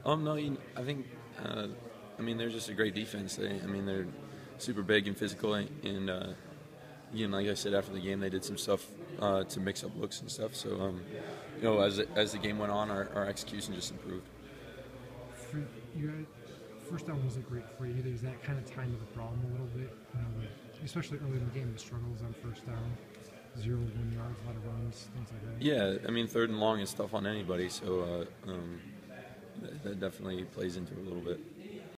No, I think, they're just a great defense. They're super big and physical, and like I said after the game, they did some stuff to mix up looks and stuff. So, as the game went on, our execution just improved. For you guys, first down wasn't great for you either. Is that kind of time to the problem a little bit? Especially early in the game, the struggles on first down, 0 to 1 yards, a lot of runs, things like that. Yeah, third and long is tough on anybody, so that definitely plays into it a little bit.